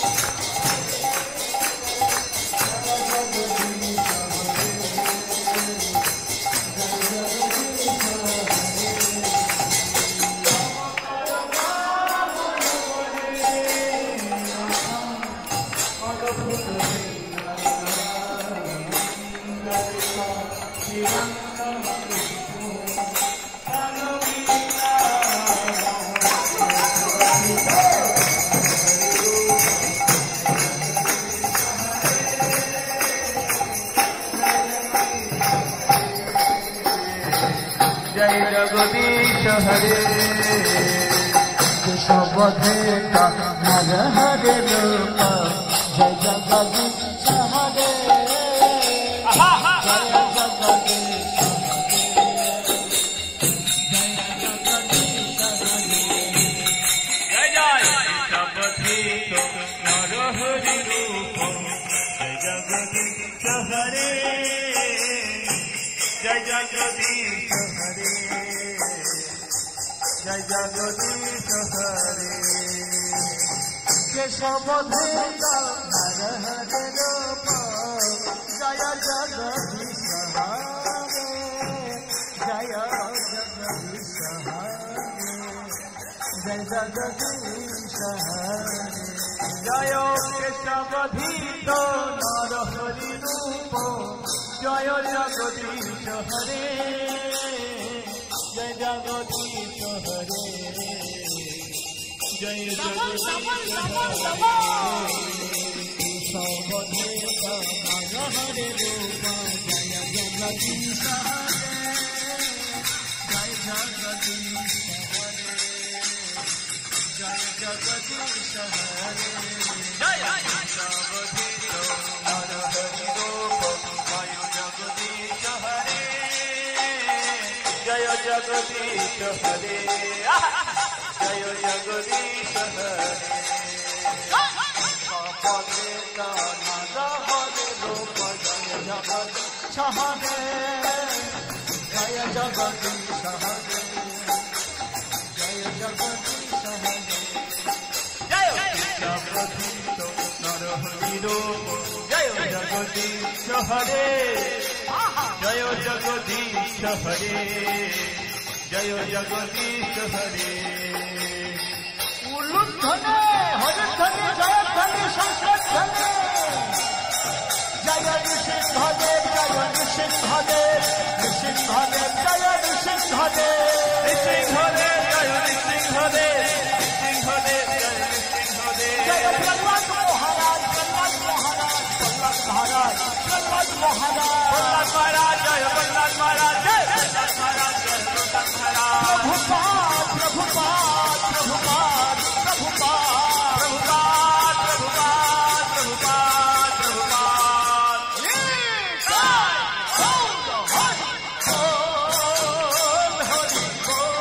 जय जगदीश हरे केशवधे नर हरे रूप जय जगदीश हरे जय जगदीश जय जय केशवधे नर हरि रूप जय जगदीश हरे जय जगदीश हरे जय जगदीश हरे केशवधे नर हरे रूप जय जगदीश हरे जय जगदीश हरे जय जगदीश हरे जय केशवधीत नर हरि रूप जय जगदीश हरे जय जगदीश हरे जय जगदीश केशवधे नर हरे रूप जय जगदीश हरे जय जगदीश हरे जय जगदीश हरे जय केशवधीत नर हरि रूप जय जगदीश हरे जय जगदीश हरे जय जगदीश हरे केशवधे नर हरे रूप जय जगदीश हरे जय जगदीश हरे जय जगदीश हरे जय केशवधीत नर हरि रूप जय जगदीश हरे जय जगदीश हरे जय जगदीश हरे उल्लुध्वने हरिध्वने जयध्वने संस्कृतध्वने जय नृसिंहदेव जय नृसिंहदेव नृसिंहदेव जय नृसिंहदेव नृसिंहदेव जय नृसिंहदेव नृसिंहदेव जय नृसिंहदेव जय प्रहलाद महाराज प्रहलाद महाराज प्रहलाद महाराज प्रहलाद महाराज प्रहलाद महाराज जय प्रहलाद महाराज जय प्रहलाद महाराज जय प्रहलाद महाराज प्रभुपाद प्रभुपाद प्रभुपाद प्रभुपाद प्रभुपाद प्रभुपाद प्रभुपाद प्रभुपाद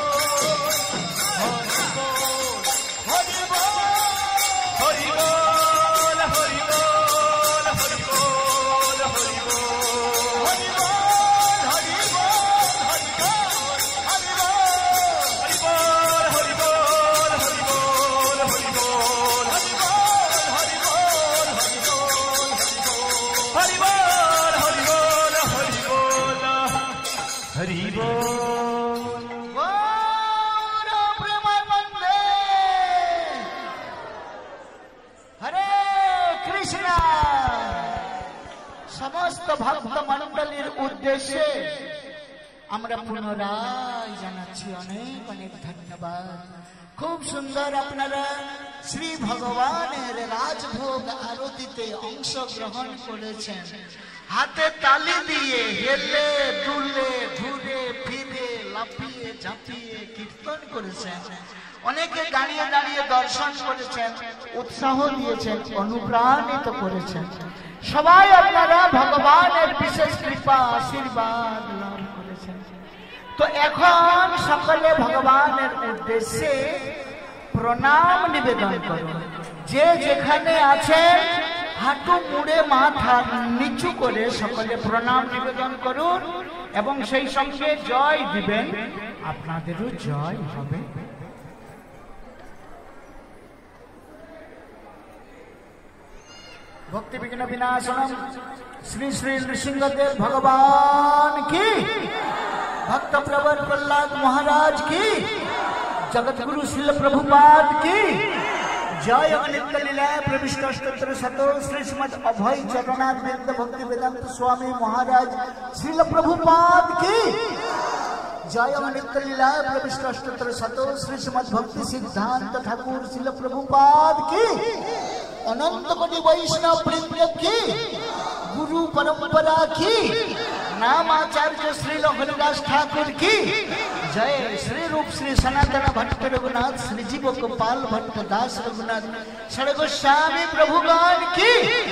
हरि बोल हरि बोल সমস্ত ভক্ত মণ্ডলীর উদ্দেশ্যে আমরা পুনরায় জানাচ্ছি অনেক অনেক ধন্যবাদ। খুব সুন্দর আপনারা শ্রী ভগবানের রাজভোগ আরতিতে অংশগ্রহণ করেছেন। হাতে তালি দিয়ে হেলে দুলে ঘুরে ফিরে লাফিয়ে ঝাঁপিয়ে কীর্তন করেছেন। অনেকে দাঁড়িয়ে দাঁড়িয়ে দর্শন করেছেন, উৎসাহ দিয়েছেন, অনুপ্রাণিত করেছেন। সবাই আপনারা ভগবানের বিশেষ কৃপা আশীর্বাদ লাভ করেছেন। তো এখন সকলে ভগবানের উদ্দেশ্যে প্রণাম নিবেদন করুন। যে যেখানে আছেন হাঁটু মুড়ে মাথা নিচু করে সকলে প্রণাম নিবেদন করুন এবং সেই সঙ্গে জয় দিবেন, আপনাদেরও জয় হবে। ভক্তি বিঘ্ন বিনাশনম শ্রী শ্রী নৃসিংহদেব भगवान की, भक्त प्रवर प्रहलाद महाराज की, जगत गुरु श्रील प्रभुपाद की जय। अनित्य लीला प्रविष्ट अष्टोत्तर शतो श्री श्रीमद अभय जगन्नाथ वृंद भक्ति वेदांत स्वामी महाराज श्रील प्रभुपाद की जय। अनित्य लीला प्रविष्ट अष्टोत्तर शतो श्री श्रीमद भक्ति सिद्धांत ठाकुर श्रील प्रभुपाद की अनंत कोटि वैष्णव वृंद की, गुरु परंपरा की, नामाचार्य श्री हरिदास ठाकुर की जय। श्री रूप श्री सनातन भट्ट रघुनाथ श्री जीव गोपाल भट्ट दास रघुनाथ षड गोस्वामी प्रभुगण की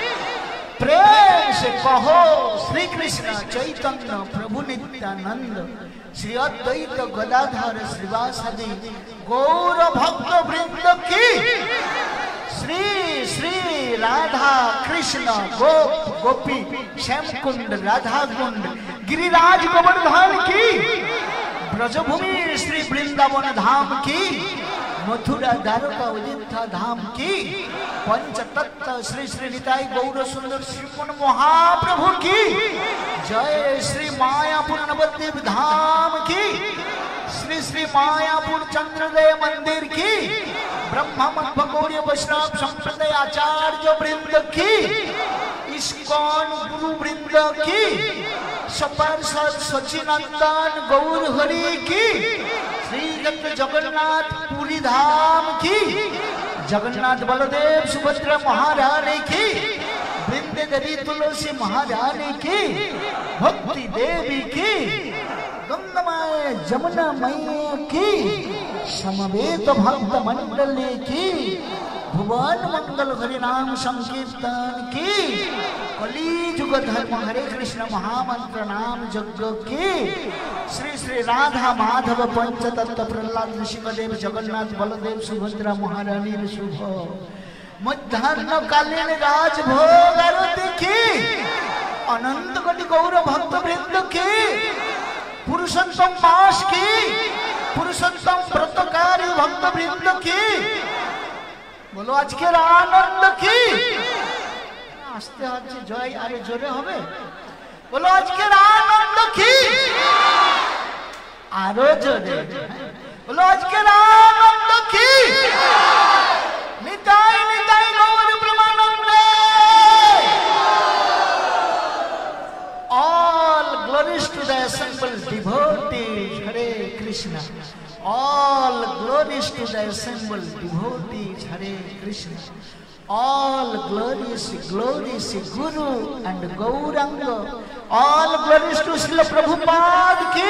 प्रेम से कहो श्री कृष्ण चैतन्य प्रभु नित्यानंद श्री अद्वैत गदाधर श्रीवासादि गौर भक्त वृंद की, श्री श्री राधा कृष्ण गोप गोपी श्याम कुंड राधा कुंड गिरिराज गोवर्धन की, ब्रजभूमि श्री वृंदावन धाम की, मथुरा द्वारका अयोध्या धाम की, पंच तत्व श्री श्री निताई गौर सुंदर श्रीपुन महाप्रभु की जय। श्री मायापुर नवद्वीप धाम की, श्री श्री मायापुर चंद्रोदय मंदिर की, ब्रह्मा मध्व गौड़ीय वैष्णव संप्रदाय आचार्य वृंद की, इस्कॉन गुरु वृंद की, सपार्षद सचिनंदन गौर हरि की, श्री जगन्नाथ पुरी धाम की, जगन्नाथ बलदेव सुभद्रा महारानी की, वृंद देवी तुलसी महारानी की, भक्ति देवी की, गंगामाय जमुना मैया की, समवेत भक्त मंडली की, भुवन मंगल हरि नाम संकीर्तन की, कली जुग धर्म हरे कृष्ण महामंत्र नाम यज्ञ की, श्री श्री राधा माधव पंच तत्व प्रहलाद नृसिंहदेव जगन्नाथ बलदेव सुभद्रा महारानी शुभ मध्याह्न कालीन राजभोग आरती की, अनंत कोटि गौर भक्त वृंद की, पुरुषोत्तम मास की, पुरुषोत्तम व्रतकारी भक्त वृंद की, बोलो आज के आनंद की, आस्ते आस्ते जय आरे जोरे होबे, बोलो आज के आनंद की, आरो जोरे, बोलो आज के आनंद की, निताई निताई गौर ब्रह्मानंदे। All glories to the assembled devotees, Hare Krishna. All glories to the assembled devotees, Hare Krishna. All glories, glories, Guru and Gauranga. All glories to Srila Prabhupada ki.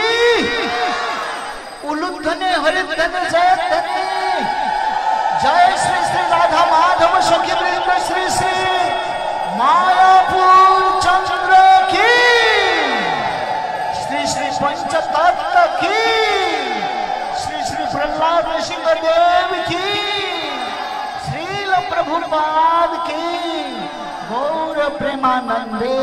Uludhane Haridhane Jayadhane. Jai Shri Shri Radha Madhava Shakhi Vrinda Shri Shri Mayapur Chandra ki. Shri Shri पंचतत्व की, श्री श्री प्रहलाद नृसिंहदेव की, श्रील प्रभुपाद की गौर प्रेमानंदे।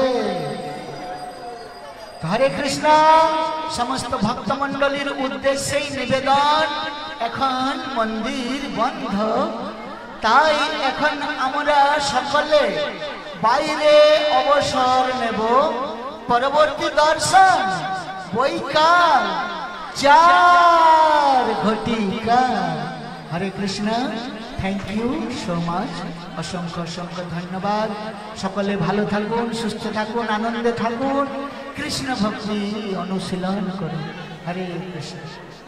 हरे कृष्ण समस्त भक्त मंडलीर उद्देश्य निवेदन এখন মন্দির বন্ধ, তাই এখন আমরা সকলে বাইরে অবসর নেব। পরবর্তী দর্শন বৈকাল চার ঘটিকা। Hare Krishna. Thank you so much, অসংখ্য অসংখ্য ধন্যবাদ। সকলে ভালো থাকুন, সুস্থ থাকুন, আনন্দে থাকুন, কৃষ্ণ ভক্তি অনুশীলন করুন। হরে কৃষ্ণ।